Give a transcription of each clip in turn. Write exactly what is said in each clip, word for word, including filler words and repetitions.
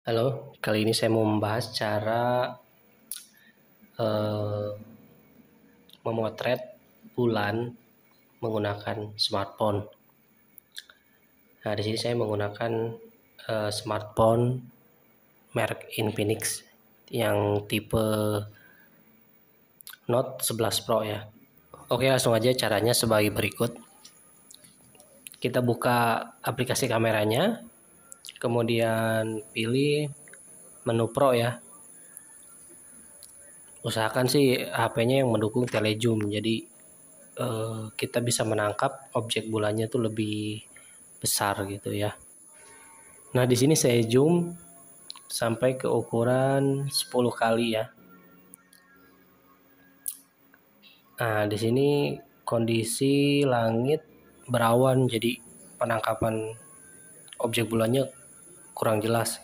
Halo, kali ini saya mau membahas cara eh, memotret bulan menggunakan smartphone. Nah, di sini saya menggunakan eh, smartphone merek Infinix yang tipe Note sebelas Pro ya. Oke, langsung aja caranya sebagai berikut. Kita buka aplikasi kameranya, kemudian pilih menu Pro ya. Usahakan sih H P-nya yang mendukung telezoom, jadi eh, kita bisa menangkap objek bulannya tuh lebih besar gitu ya. Nah, di sini saya zoom sampai ke ukuran sepuluh kali ya. Nah, di sini kondisi langit berawan, jadi penangkapan objek bulannya kurang jelas.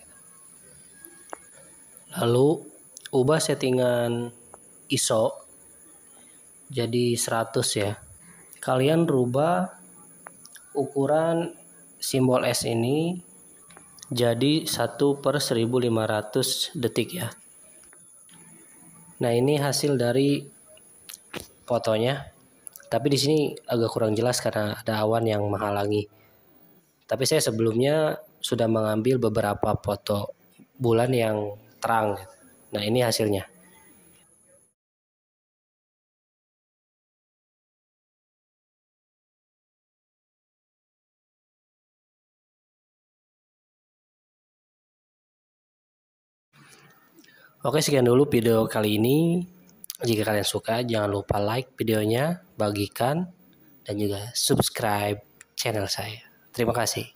Lalu ubah settingan I S O jadi seratus ya. Kalian rubah ukuran simbol S ini jadi satu per seribu lima ratus detik ya. Nah, ini hasil dari fotonya. Tapi di sini agak kurang jelas karena ada awan yang menghalangi. Tapi saya sebelumnya sudah mengambil beberapa foto bulan yang terang. Nah, ini hasilnya. Oke, sekian dulu video kali ini. Jika kalian suka, jangan lupa like videonya, bagikan, dan juga subscribe channel saya. Terima kasih.